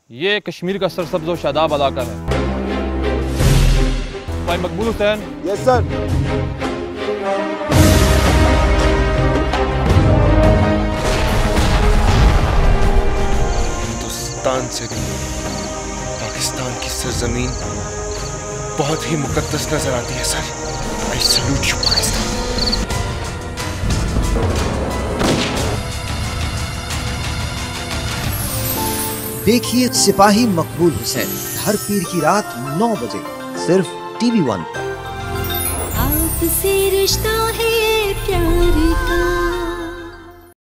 ये कश्मीर का सरसब्ज़ और शादाब इलाका है। सिपाही मकबूल हुसैन। Yes sir. हिंदुस्तान से भी पाकिस्तान की सरजमीन बहुत ही मुकद्दस नजर आती है sir. I salute you Pakistan. देखिए सिपाही मकबूल हुसैन हर पीर की रात 9 बजे सिर्फ TV1 पर। आपसे रिश्ता है प्यार का।